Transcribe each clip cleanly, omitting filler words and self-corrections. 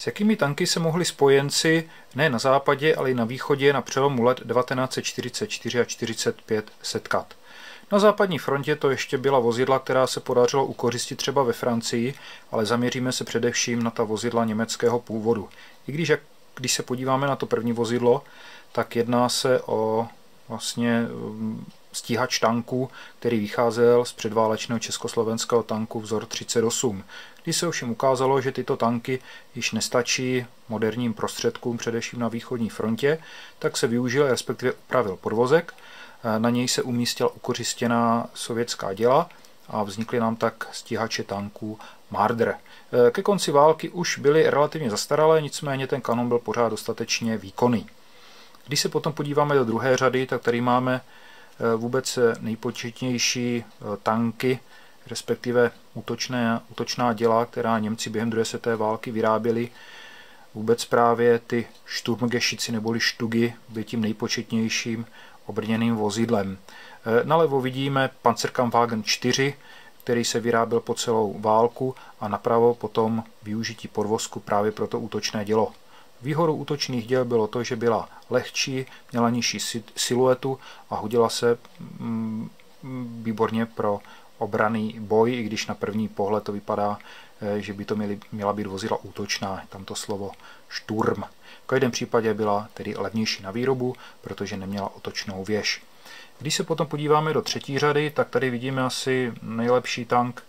S jakými tanky se mohli spojenci ne na západě, ale i na východě na přelomu let 1944 a 1945 setkat? Na západní frontě to ještě byla vozidla, která se podařilo ukořistit třeba ve Francii, ale zaměříme se především na ta vozidla německého původu. I když se podíváme na to první vozidlo, tak jedná se o vlastně stíhač tanků, který vycházel z předválečného československého tanku vzor 38. Když se ovšem ukázalo, že tyto tanky již nestačí moderním prostředkům, především na východní frontě, tak se využil, respektive upravil podvozek. Na něj se umístila ukořistěná sovětská děla a vznikly nám tak stíhače tanků Marder. Ke konci války už byly relativně zastaralé, nicméně ten kanon byl pořád dostatečně výkonný. Když se potom podíváme do druhé řady, tak tady máme vůbec nejpočetnější tanky, respektive útočná děla, která Němci během druhé světové války vyráběli. Vůbec právě ty Sturmgeschütze neboli štugy byly tím nejpočetnějším obrněným vozidlem. Nalevo vidíme Panzerkampfwagen 4, který se vyráběl po celou válku, a napravo potom využití podvozku právě pro to útočné dělo. Výhodou útočných děl bylo to, že byla lehčí, měla nižší siluetu a hodila se výborně pro obranný boj, i když na první pohled to vypadá, že by to měla být vozidla útočná, tamto slovo Sturm. V každém případě byla tedy levnější na výrobu, protože neměla otočnou věž. Když se potom podíváme do třetí řady, tak tady vidíme asi nejlepší tank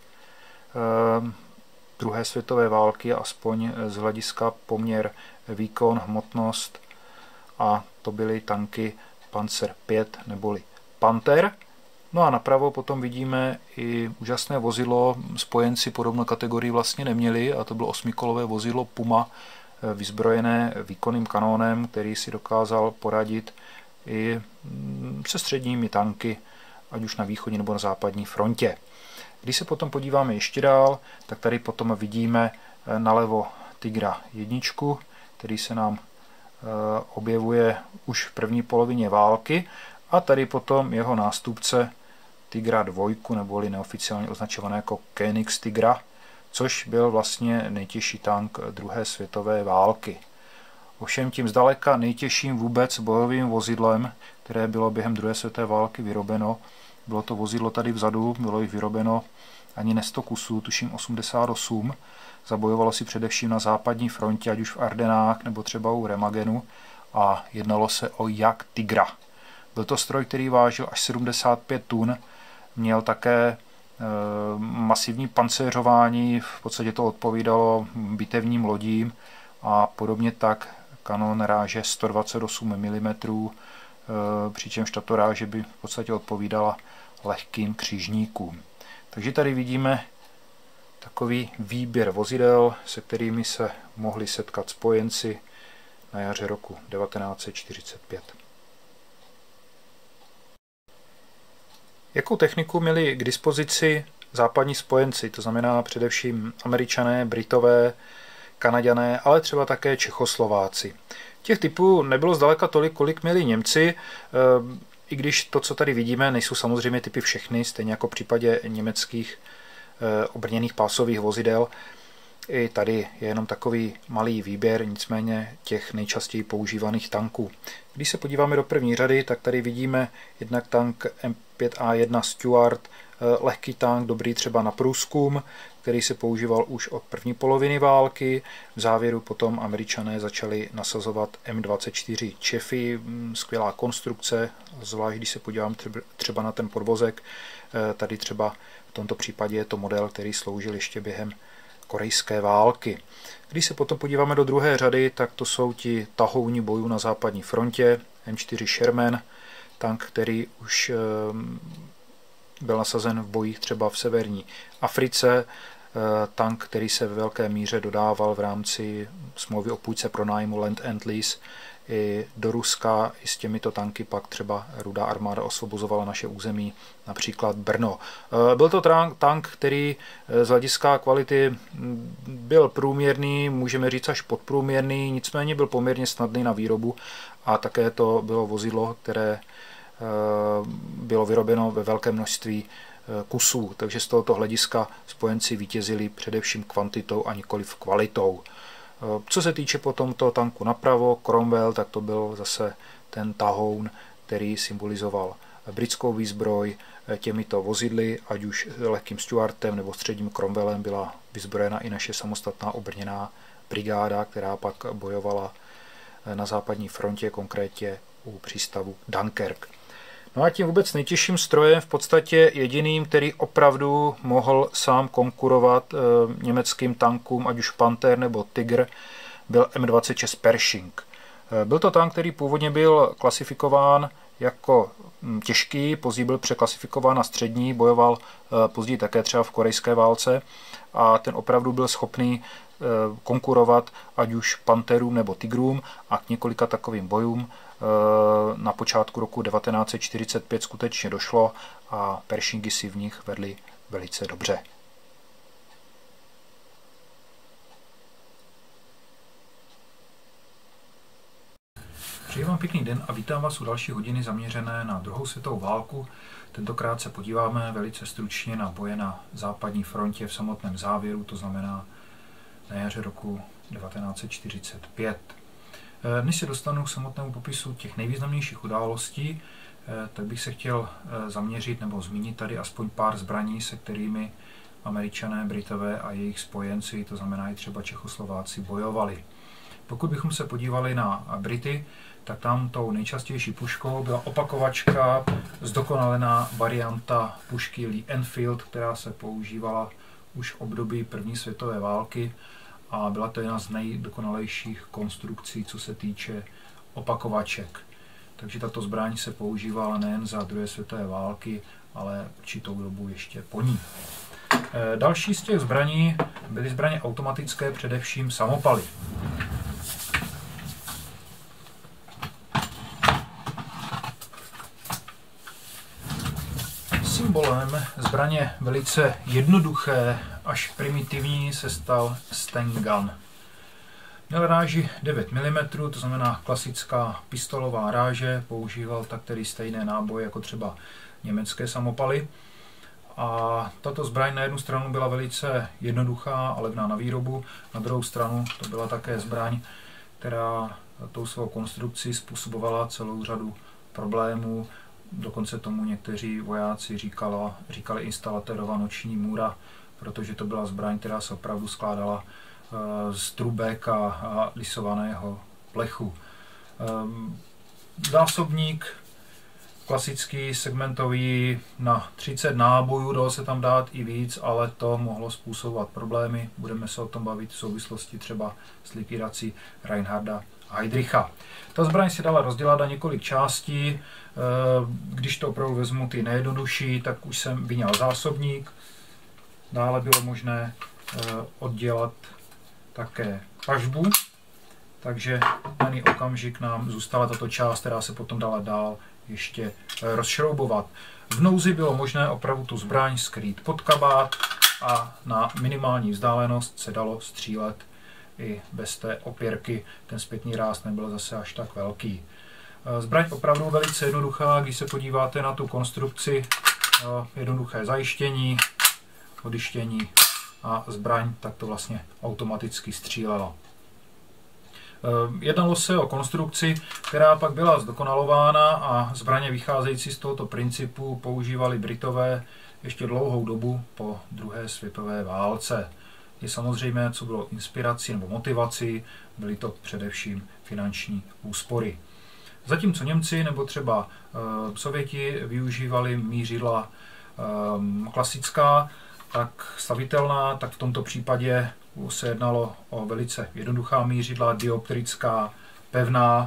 druhé světové války, aspoň z hlediska poměr výkon, hmotnost, a to byly tanky Panzer 5 neboli Panther. No a napravo potom vidíme i úžasné vozidlo, spojenci podobnou kategorii vlastně neměli, a to bylo 8kolové vozidlo Puma, vyzbrojené výkonným kanónem, který si dokázal poradit i se středními tanky, ať už na východní nebo na západní frontě. Když se potom podíváme ještě dál, tak tady potom vidíme nalevo Tigra 1, který se nám objevuje už v první polovině války, a tady potom jeho nástupce Tigra 2, neboli neoficiálně označované jako Koenigs Tigra, což byl vlastně nejtěžší tank druhé světové války. Ovšem tím zdaleka nejtěžším vůbec bojovým vozidlem, které bylo během druhé světové války vyrobeno, bylo to vozidlo tady vzadu, bylo jich vyrobeno ani ne 100 kusů, tuším 88. Zabojovalo si především na západní frontě, ať už v Ardenách nebo třeba u Remagenu, a jednalo se o Jak Tigra. Byl to stroj, který vážil až 75 tun, měl také masivní pancéřování, v podstatě to odpovídalo bitevním lodím, a podobně tak kanon ráže 128 mm, přičemž tato ráže by v podstatě odpovídala lehkým křižníkům. Takže tady vidíme takový výběr vozidel, se kterými se mohli setkat spojenci na jaře roku 1945. Jakou techniku měli k dispozici západní spojenci, to znamená především Američané, Britové, Kanaďané, ale třeba také Čechoslováci? Těch typů nebylo zdaleka tolik, kolik měli Němci, i když to, co tady vidíme, nejsou samozřejmě typy všechny, stejně jako v případě německých obrněných pásových vozidel. I tady je jenom takový malý výběr, nicméně těch nejčastěji používaných tanků. Když se podíváme do první řady, tak tady vidíme jednak tank M5A1 Stuart, lehký tank, dobrý třeba na průzkum, který se používal už od první poloviny války. V závěru potom Američané začali nasazovat M24 Chaffee, skvělá konstrukce, zvlášť když se podívám třeba na ten podvozek. Tady třeba v tomto případě je to model, který sloužil ještě během korejské války. Když se potom podíváme do druhé řady, tak to jsou ti tahouni bojů na západní frontě, M4 Sherman, tank, který už byl nasazen v bojích třeba v severní Africe, tank, který se ve velké míře dodával v rámci smlouvy o půjčce pronájmu Land and Lease i do Ruska. I s těmito tanky pak třeba Rudá armáda osvobozovala naše území, například Brno. Byl to tank, který z hlediska kvality byl průměrný, můžeme říct až podprůměrný, nicméně byl poměrně snadný na výrobu, a také to bylo vozidlo, které bylo vyrobeno ve velkém množství kusů, takže z tohoto hlediska spojenci vítězili především kvantitou a nikoliv kvalitou. Co se týče potom toho tanku napravo, Cromwell, tak to byl zase ten tahoun, který symbolizoval britskou výzbroj. Těmito vozidly, ať už lehkým Stuartem nebo středním Cromwellem, byla vyzbrojena i naše samostatná obrněná brigáda, která pak bojovala na západní frontě, konkrétně u přístavu Dunkirk. No a tím vůbec nejtěžším strojem, v podstatě jediným, který opravdu mohl sám konkurovat německým tankům, ať už Panther nebo Tiger, byl M26 Pershing. Byl to tank, který původně byl klasifikován jako těžký, později byl překlasifikován na střední, bojoval později také třeba v korejské válce a ten opravdu byl schopný konkurovat ať už Pantherům nebo Tigrům a k několika takovým bojům na počátku roku 1945 skutečně došlo a Pershingy si v nich vedly velice dobře. Přeji vám pěkný den a vítám vás u další hodiny zaměřené na druhou světovou válku. Tentokrát se podíváme velice stručně na boje na západní frontě v samotném závěru, to znamená na jaře roku 1945. Než se dostanu k samotnému popisu těch nejvýznamnějších událostí, tak bych se chtěl zaměřit nebo zmínit tady aspoň pár zbraní, se kterými Američané, Britové a jejich spojenci, to znamená i třeba Čechoslováci, bojovali. Pokud bychom se podívali na Brity, tak tam tou nejčastější puškou byla opakovačka, zdokonalená varianta pušky Lee Enfield, která se používala už v období první světové války a byla to jedna z nejdokonalejších konstrukcí, co se týče opakovaček. Takže tato zbraň se používala nejen za druhé světové války, ale určitou dobu ještě po ní. Další z těch zbraní byly zbraně automatické, především samopaly. Symbolem zbraně velice jednoduché až primitivní se stal Sten Gun. Měl ráži 9 mm, to znamená klasická pistolová ráže, používal tak tedy stejné náboje jako třeba německé samopaly. A tato zbraň na jednu stranu byla velice jednoduchá a levná na výrobu, na druhou stranu to byla také zbraň, která tou svou konstrukcí způsobovala celou řadu problémů. Dokonce tomu někteří vojáci říkali instalatérová noční můra, protože to byla zbraň, která se opravdu skládala z trubek a lisovaného plechu. Zásobník klasický, segmentový na 30 nábojů, dalo se tam dát i víc, ale to mohlo způsobovat problémy. Budeme se o tom bavit v souvislosti třeba s likvidací Reinharda Heydricha. Ta zbraň se dala rozdělat na několik částí. Když to opravdu vezmu ty nejjednodušší, tak už jsem vyňal zásobník. Dále bylo možné oddělat také pažbu, takže daný okamžik nám zůstala tato část, která se potom dala dál ještě rozšroubovat. V nouzi bylo možné opravdu tu zbraň skrýt pod kabát a na minimální vzdálenost se dalo střílet i bez té opěrky. Ten zpětný ráz nebyl zase až tak velký. Zbraň opravdu velice jednoduchá, když se podíváte na tu konstrukci, jednoduché zajištění, odištění a zbraň tak to vlastně automaticky střílela. Jednalo se o konstrukci, která pak byla zdokonalována a zbraně vycházející z tohoto principu používali Britové ještě dlouhou dobu po druhé světové válce. Je samozřejmé, co bylo inspirací nebo motivací, byly to především finanční úspory. Zatímco Němci nebo třeba Sověti využívali mířidla klasická, tak stavitelná, tak v tomto případě se jednalo o velice jednoduchá mířidla, dioptrická, pevná,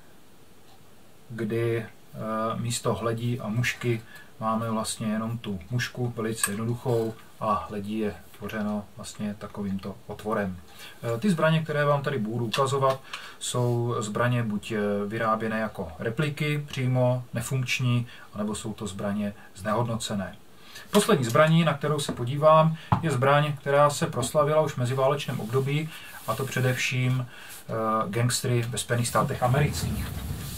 kdy místo hledí a mušky máme vlastně jenom tu mušku velice jednoduchou a hledí je tvořeno vlastně takovýmto otvorem. Ty zbraně, které vám tady budu ukazovat, jsou zbraně buď vyráběné jako repliky přímo, nefunkční, anebo jsou to zbraně znehodnocené. Poslední zbraní, na kterou se podívám, je zbraň, která se proslavila už v meziválečném období, a to především gangstery ve Spojených státech amerických.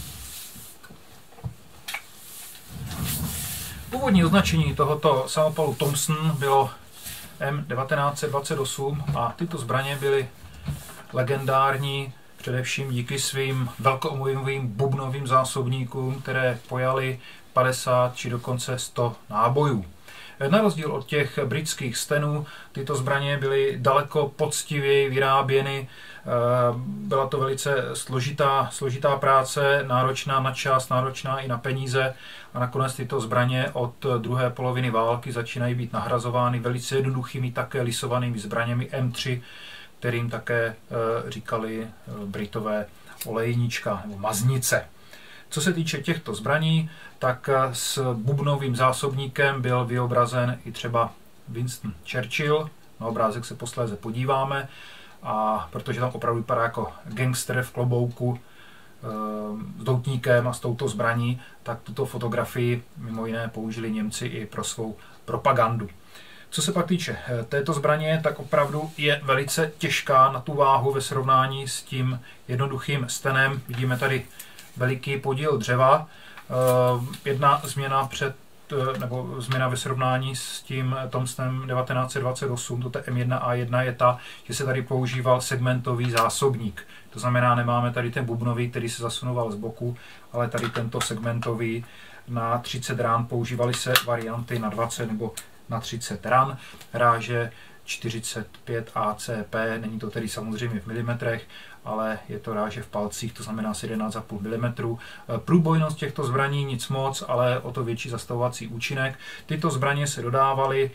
Původní označení tohoto samopalu Thompson bylo M1928 a tyto zbraně byly legendární především díky svým velkoobjemovým bubnovým zásobníkům, které pojaly 50 či dokonce 100 nábojů. Na rozdíl od těch britských Stenů, tyto zbraně byly daleko poctivěji vyráběny. Byla to velice složitá práce, náročná na čas, náročná i na peníze a nakonec tyto zbraně od druhé poloviny války začínají být nahrazovány velice jednoduchými, také lisovanými zbraněmi M3, kterým také říkali Britové olejnička nebo maznice. Co se týče těchto zbraní, tak s bubnovým zásobníkem byl vyobrazen i třeba Winston Churchill. Na obrázek se posléze podíváme, a protože tam opravdu vypadá jako gangster v klobouku s doutníkem a s touto zbraní, tak tuto fotografii mimo jiné použili Němci i pro svou propagandu. Co se pak týče této zbraně, tak opravdu je velice těžká na tu váhu ve srovnání s tím jednoduchým Stenem. Vidíme tady veliký podíl dřeva. Jedna změna změna ve srovnání s tím Thompsonem 1928, to je M1A1, je ta, že se tady používal segmentový zásobník. To znamená, nemáme tady ten bubnový, který se zasunoval z boku, ale tady tento segmentový. Na 30 rán používaly se varianty na 20 nebo na 30 ran, ráže 45 ACP, není to tedy samozřejmě v milimetrech, ale je to ráže v palcích, to znamená 11,5 mm. Průbojnost těchto zbraní nic moc, ale o to větší zastavovací účinek. Tyto zbraně se dodávaly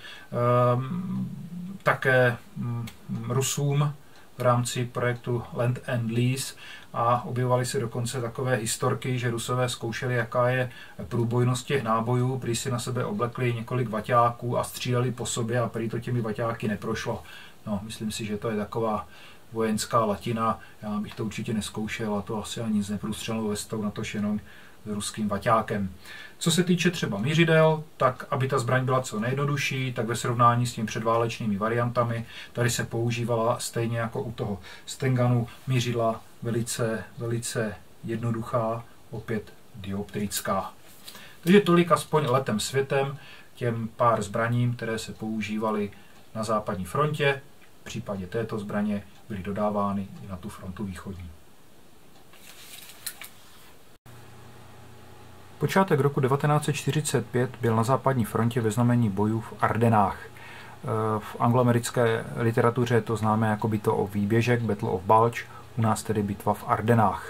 také Rusům v rámci projektu Land and Lease a objevovaly se dokonce takové historky, že Rusové zkoušeli, jaká je průbojnost těch nábojů, prý si na sebe oblekli několik vaťáků a stříleli po sobě a prý to těmi vaťáky neprošlo. No, myslím si, že to je taková vojenská latina, já bych to určitě neskoušel a to asi ani s neprůstřelnou vestou, natož jenom s ruským vaťákem. Co se týče třeba mířidel, tak aby ta zbraň byla co nejjednodušší, tak ve srovnání s těmi předválečnými variantami, tady se používala stejně jako u toho Stenganu mířidla velice jednoduchá, opět dioptrická. Takže tolik aspoň letem světem těm pár zbraním, které se používaly na západní frontě. V případě této zbraně byly dodávány i na tu frontu východní. Počátek roku 1945 byl na západní frontě ve znamení bojů v Ardenách. V angloamerické literatuře to známe jako by to o výběžek, Battle of Bulge, u nás tedy bitva v Ardenách.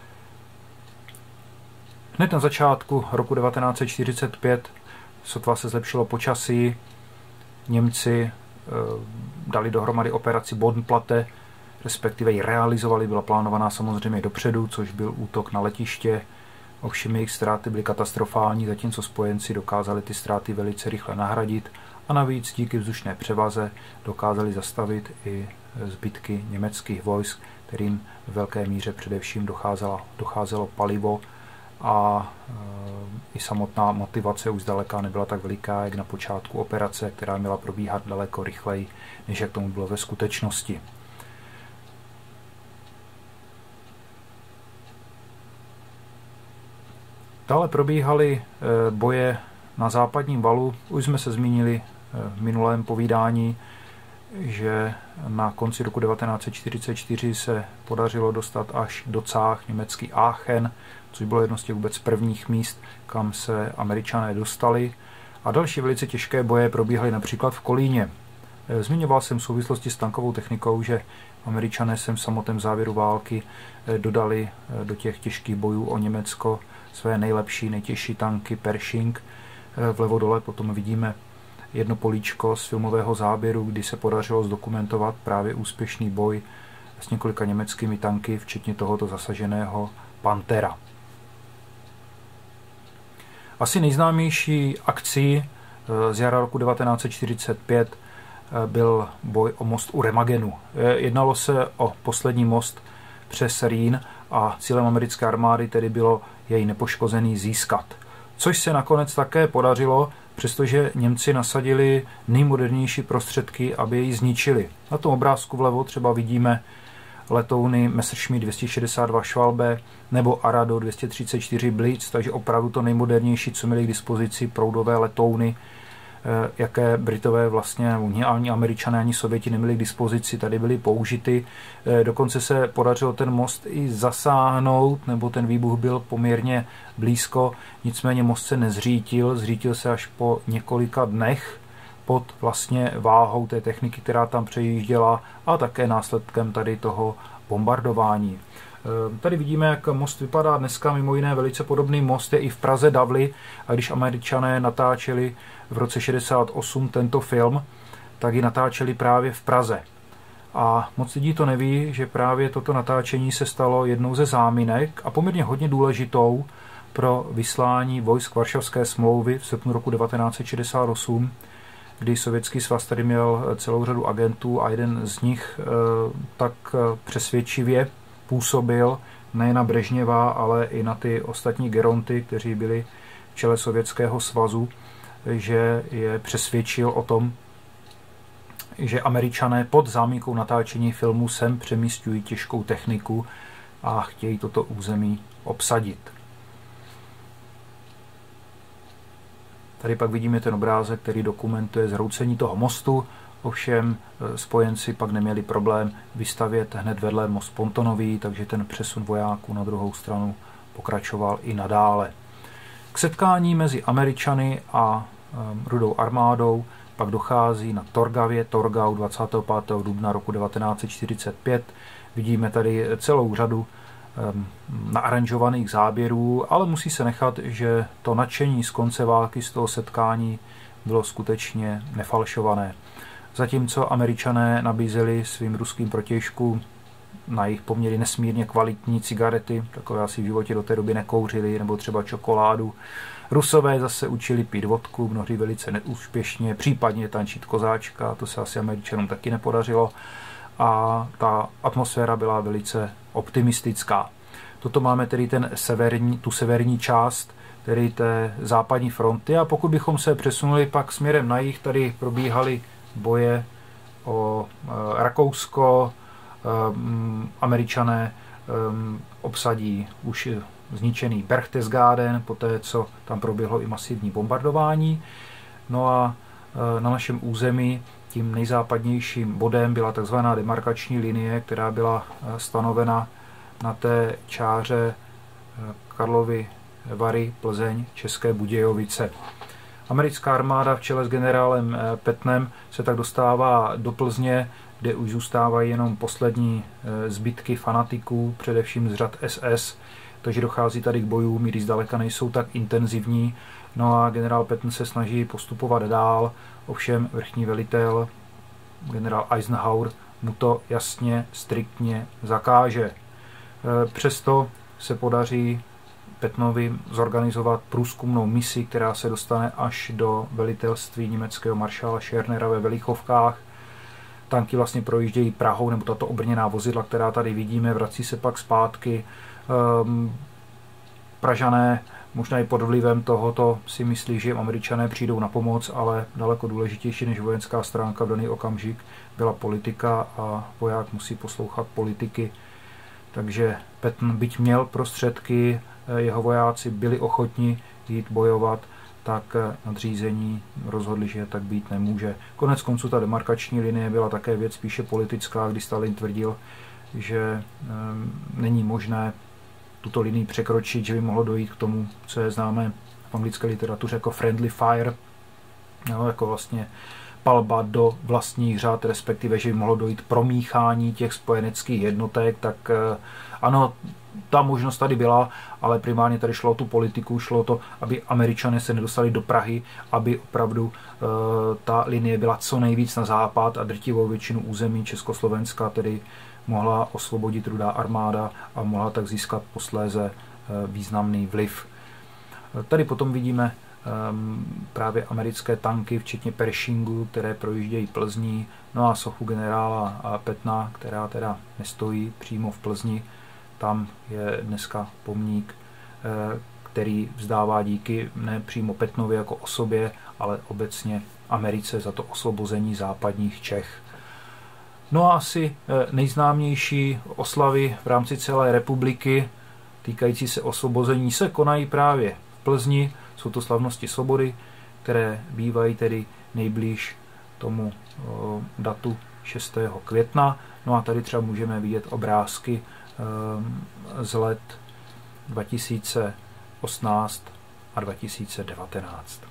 Hned na začátku roku 1945, sotva se zlepšilo počasí, Němci dali dohromady operaci Bodenplatte, respektive ji realizovali, byla plánovaná samozřejmě dopředu, což byl útok na letiště. Ovšem jejich ztráty byly katastrofální, zatímco spojenci dokázali ty ztráty velice rychle nahradit a navíc díky vzdušné převaze dokázali zastavit i zbytky německých vojsk, kterým v velké míře především docházelo palivo a i samotná motivace už zdaleka nebyla tak veliká, jak na počátku operace, která měla probíhat daleko rychleji, než jak tomu bylo ve skutečnosti. Dále probíhaly boje na západním valu. Už jsme se zmínili v minulém povídání, že na konci roku 1944 se podařilo dostat až do Cách, německý Aachen, což bylo jedno z těch vůbec prvních míst, kam se Američané dostali. A další velice těžké boje probíhaly například v Kolíně. Zmiňoval jsem v souvislosti s tankovou technikou, že Američané sem v samotném závěru války dodali do těch těžkých bojů o Německo své nejlepší, nejtěžší tanky Pershing. Vlevo dole potom vidíme jedno políčko z filmového záběru, kdy se podařilo zdokumentovat právě úspěšný boj s několika německými tanky, včetně tohoto zasaženého Panthera. Asi nejznámější akcí z jara roku 1945 byl boj o most u Remagenu. Jednalo se o poslední most přes Rýn a cílem americké armády tedy bylo jej nepoškozený získat. Což se nakonec také podařilo, přestože Němci nasadili nejmodernější prostředky, aby jej zničili. Na tom obrázku vlevo třeba vidíme letouny Messerschmitt 262 Schwalbe nebo Arado 234 Blitz, takže opravdu to nejmodernější, co měli k dispozici proudové letouny. jaké Britové vlastně, ani Američané, ani Sověti neměli k dispozici, tady byly použity. Dokonce se podařilo ten most i zasáhnout, nebo ten výbuch byl poměrně blízko, nicméně most se nezřítil, zřítil se až po několika dnech pod vlastně váhou té techniky, která tam přejížděla a také následkem tady toho bombardování. Tady vidíme, jak most vypadá dneska, mimo jiné velice podobný most je i v Praze Davli, a když Američané natáčeli v roce 68 tento film, tak ji natáčeli právě v Praze. A moc lidí to neví, že právě toto natáčení se stalo jednou ze záminek a poměrně hodně důležitou pro vyslání vojsk Varšavské smlouvy v srpnu roku 1968, kdy Sovětský svaz tady měl celou řadu agentů a jeden z nich tak přesvědčivě působil nejen na Brežněva, ale i na ty ostatní geronty, kteří byli v čele Sovětského svazu, že je přesvědčil o tom, že Američané pod záminkou natáčení filmu sem přemísťují těžkou techniku a chtějí toto území obsadit. Tady pak vidíme ten obrázek, který dokumentuje zhroucení toho mostu, ovšem spojenci pak neměli problém vystavět hned vedle most pontonový, takže ten přesun vojáků na druhou stranu pokračoval i nadále. K setkání mezi Američany a Rudou armádou pak dochází na Torgavě, Torgau 25. dubna roku 1945. Vidíme tady celou řadu naaranžovaných záběrů, ale musí se nechat, že to nadšení z konce války z toho setkání bylo skutečně nefalšované. Zatímco Američané nabízeli svým ruským protějškům na jejich poměry nesmírně kvalitní cigarety, takové asi v životě do té doby nekouřili, nebo třeba čokoládu. Rusové zase učili pít vodku, mnohdy velice neúspěšně, případně tančit kozáčka, to se asi Američanům taky nepodařilo. A ta atmosféra byla velice optimistická. Toto máme tedy tu severní část, tedy té západní fronty, a pokud bychom se přesunuli pak směrem na jih, tady probíhaly boje o Rakousko, Američané obsadí už zničený Berchtesgaden, poté co tam proběhlo i masivní bombardování. No a na našem území tím nejzápadnějším bodem byla tzv. Demarkační linie, která byla stanovena na té čáře Karlovy Vary, Plzeň, České Budějovice. Americká armáda v čele s generálem Pattonem se tak dostává do Plzně, kde už zůstávají jenom poslední zbytky fanatiků, především z řad SS, takže dochází tady k bojům, i když zdaleka nejsou tak intenzivní. No a generál Patton se snaží postupovat dál, ovšem vrchní velitel, generál Eisenhower, mu to jasně, striktně zakáže. Přesto se podaří Pattonovi zorganizovat průzkumnou misi, která se dostane až do velitelství německého maršála Schörnera ve Velichovkách. Tanky vlastně projíždějí Prahou, nebo tato obrněná vozidla, která tady vidíme, vrací se pak zpátky. Pražané možná i pod vlivem tohoto si myslí, že jim Američané přijdou na pomoc, ale daleko důležitější než vojenská stránka v daný okamžik byla politika a voják musí poslouchat politiky. Takže Patton, byť měl prostředky, jeho vojáci byli ochotni jít bojovat, tak nadřízení rozhodli, že tak být nemůže. Konec konců ta demarkační linie byla také věc spíše politická, kdy Stalin tvrdil, že není možné tuto linii překročit, že by mohlo dojít k tomu, co je známé v anglické literatuře jako friendly fire, jako vlastně palba do vlastních řad, respektive, že by mohlo dojít promíchání těch spojeneckých jednotek, tak ano, ta možnost tady byla, ale primárně tady šlo o tu politiku, šlo o to, aby Američané se nedostali do Prahy, aby opravdu ta linie byla co nejvíc na západ a drtivou většinu území Československa tedy mohla osvobodit Rudá armáda a mohla tak získat posléze významný vliv. Tady potom vidíme právě americké tanky, včetně Pershingu, které projíždějí Plzní, no a sochu generála Pattona, která teda nestojí přímo v Plzni. Tam je dneska pomník, který vzdává díky ne přímo Pattonovi jako osobě, ale obecně Americe za to osvobození západních Čech. No a asi nejznámější oslavy v rámci celé republiky týkající se osvobození se konají právě v Plzni. Jsou to slavnosti svobody, které bývají tedy nejblíž tomu datu 6. května. No a tady třeba můžeme vidět obrázky z let 2018 a 2019.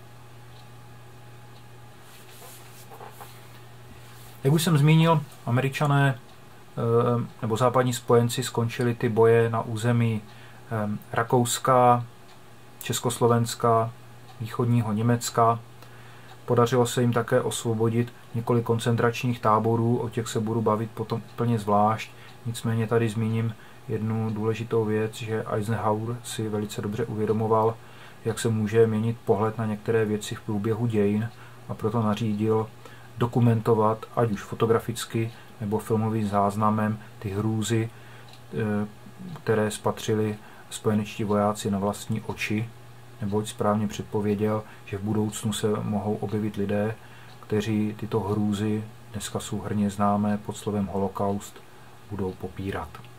Jak už jsem zmínil, Američané nebo západní spojenci skončili ty boje na území Rakouska, Československa, východního Německa. Podařilo se jim také osvobodit několik koncentračních táborů, o těch se budu bavit potom úplně zvlášť. Nicméně tady zmíním jednu důležitou věc, že Eisenhower si velice dobře uvědomoval, jak se může měnit pohled na některé věci v průběhu dějin, a proto nařídil dokumentovat, ať už fotograficky nebo filmovým záznamem, ty hrůzy, které spatřili spojenečtí vojáci na vlastní oči, neboť správně předpověděl, že v budoucnu se mohou objevit lidé, kteří tyto hrůzy, dneska souhrnně známé pod slovem holokaust, budou popírat.